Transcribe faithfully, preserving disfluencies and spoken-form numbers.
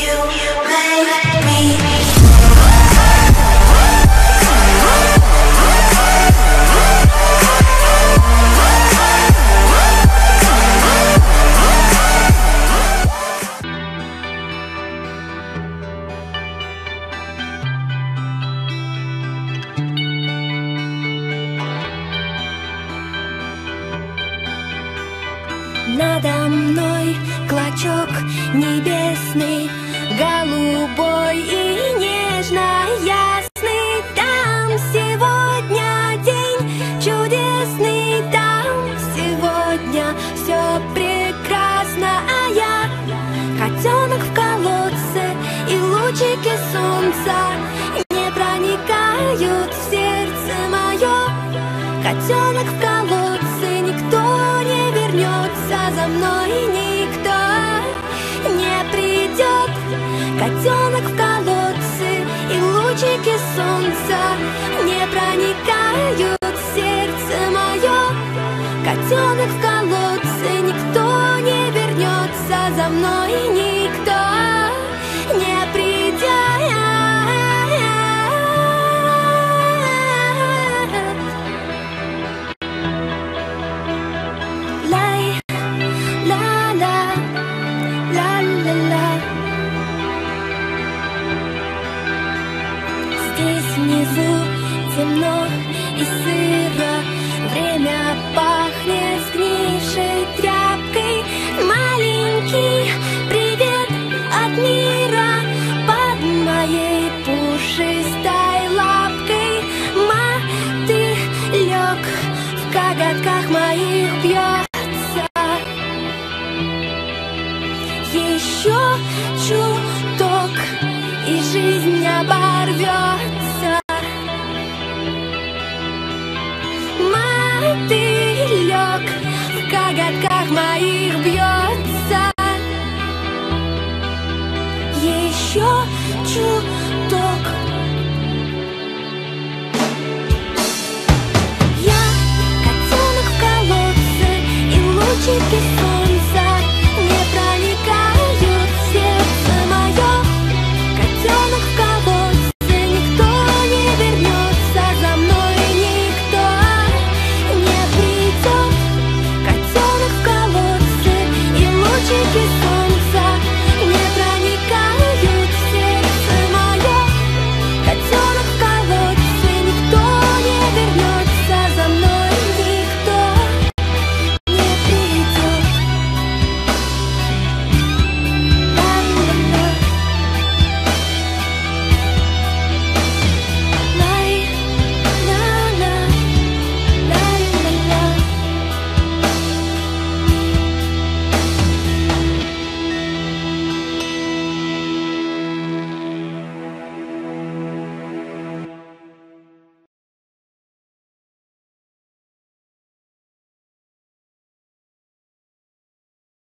Надо мной клочок небесный, голубой и нежно-ясный. Там сегодня день чудесный, там сегодня все прекрасно. А я котенок в колодце, и лучики солнца не проникают в сердце мое. Котенок в колодце, никто не вернется за мной, никто не придет. Котенок в колодце, и лучики солнца не проникают в сердце мое. Котенок в колодце, никто не вернется за мной, никто не придет. Внизу темно и сыро, время пахнет сгнившей тряпкой. Маленький привет от мира под моей пушистой лапкой. Мотылек в коготках моих бьется. Еще чуток, и жизнь оборвется. Мотылек в коготках моих